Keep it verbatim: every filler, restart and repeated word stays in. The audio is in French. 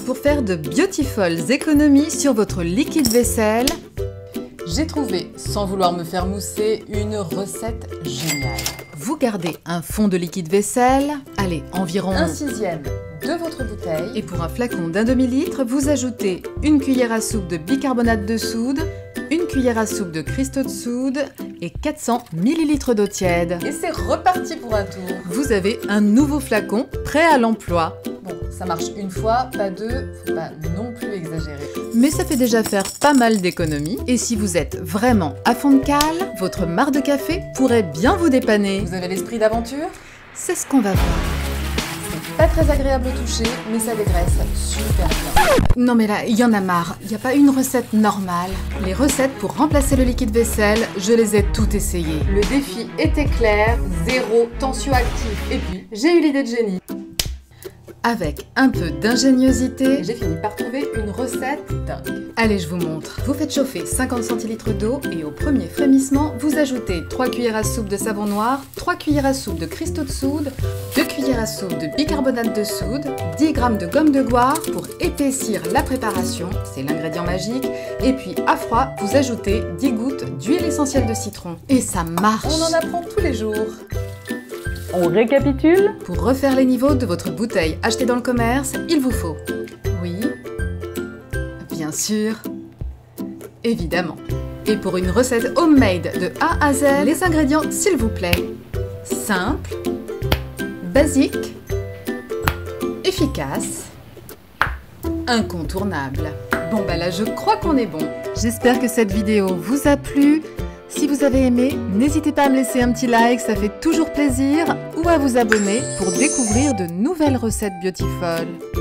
pour faire de beautifuls économies sur votre liquide vaisselle, j'ai trouvé, sans vouloir me faire mousser, une recette géniale. Vous gardez un fond de liquide vaisselle, allez, environ un sixième de votre bouteille. Et pour un flacon d'un demi-litre, vous ajoutez une cuillère à soupe de bicarbonate de soude, une cuillère à soupe de cristaux de soude et quatre cents millilitres d'eau tiède. Et c'est reparti pour un tour. Vous avez un nouveau flacon prêt à l'emploi. Bon, ça marche une fois, pas deux, faut pas non plus exagérer. Mais ça fait déjà faire pas mal d'économies. Et si vous êtes vraiment à fond de cale, votre marc de café pourrait bien vous dépanner. Vous avez l'esprit d'aventure? C'est ce qu'on va voir. Pas très agréable au toucher, mais ça dégraisse super bien. Non mais là, il y en a marre. Il n'y a pas une recette normale. Les recettes pour remplacer le liquide vaisselle, je les ai toutes essayées. Le défi était clair, zéro tension actif. Et puis, j'ai eu l'idée de génie. Avec un peu d'ingéniosité, j'ai fini par trouver une recette dingue. Allez, je vous montre. Vous faites chauffer cinquante centilitres d'eau et au premier frémissement, vous ajoutez trois cuillères à soupe de savon noir, trois cuillères à soupe de cristaux de soude, deux cuillères à soupe de bicarbonate de soude, dix grammes de gomme de goire pour épaissir la préparation, c'est l'ingrédient magique, et puis à froid, vous ajoutez dix gouttes d'huile essentielle de citron. Et ça marche! On en apprend tous les jours. On récapitule. Pour refaire les niveaux de votre bouteille achetée dans le commerce, il vous faut, oui, bien sûr, évidemment. Et pour une recette homemade de A à Z, les ingrédients s'il vous plaît, simple, basique, efficace, incontournable. Bon bah là je crois qu'on est bon. J'espère que cette vidéo vous a plu. Si vous avez aimé, n'hésitez pas à me laisser un petit like, ça fait toujours plaisir, ou à vous abonner pour découvrir de nouvelles recettes beautiful.